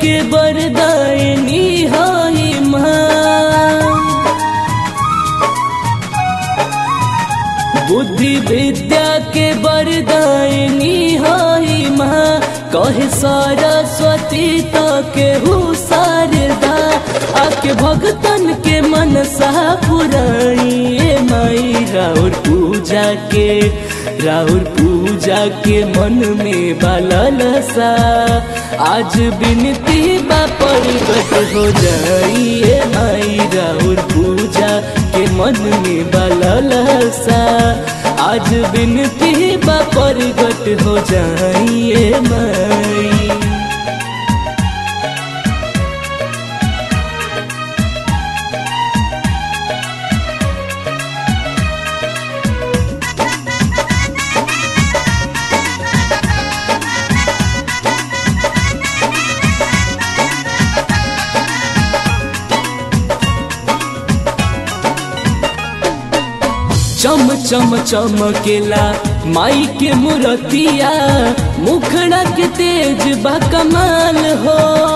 के वरदायिनी हई माँ। बुद्धि विद्या के वरदायिनी हई माँ। कहे सरस्वती तो केहू शारदा आके भगतन के मनसा पुराई माई। राउर पूजा के मन में बालसा आज बिनती बा प्रगट हो जाई माई। राउर पूजा के मन में बालसा आज बिनती बा प्रगट हो जाई माई। चम चम चमकेला माई के मूर्तिया। मुखड़ा के तेज बा कमाल हो।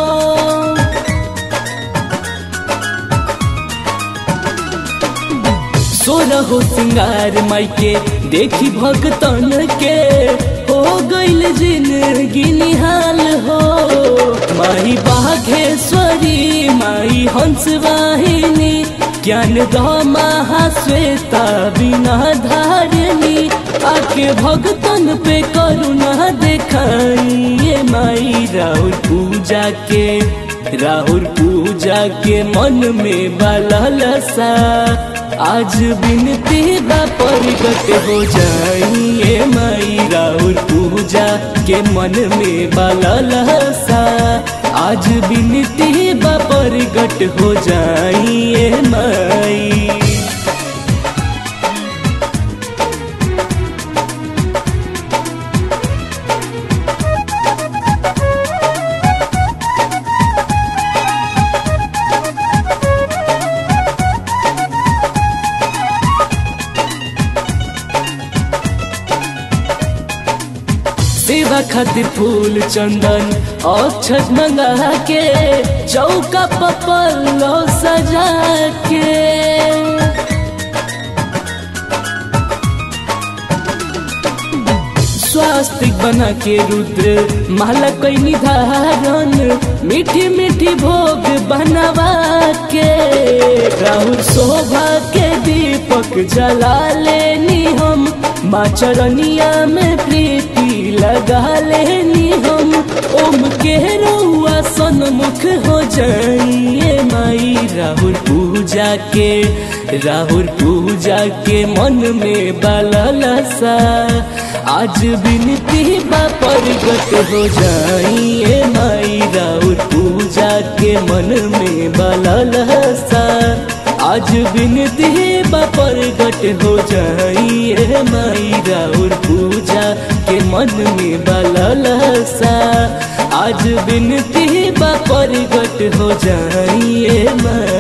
सोरहो सिंगार माई के देखी भगतन के हो गइल जिंदगी निहाल हो। माई बाघेश्वरी माई हंसवाहिनी ज्ञान द महाश्वेता बिना धारनी आके भगतन पे करुणा देखाई माई। राउर पूजा के मन में बालसा आज बिनती बा प्रगट हो जाई माई। राउर पूजा के मन में बालसा आज बिनती बा प्रगट हो जाई माई। सेवा खातिर फूल चंदन अक्षत मंगा के चौका पपल्लो सजा के। स्वास्तिक बना के रुद्र माला कोई निधारण मीठी मीठी भोग बनवा के। राहुल शोभा के दीपक जला लेनी हम माँ चरनिया में प्रीति लगा लेनी हम। ओम के रउआ सन्मुख हो जाइए माई। राहुल पूजा के मन में बालसा आज बिनती बा प्रगट हो जाइए माई। राहुल पूजा के मन में बालसा आज बिनती बा प्रगट हो जाइए माई। राहुल पूजा के मन में बालसा आज बिनती बा प्रगट हो जाइए माई।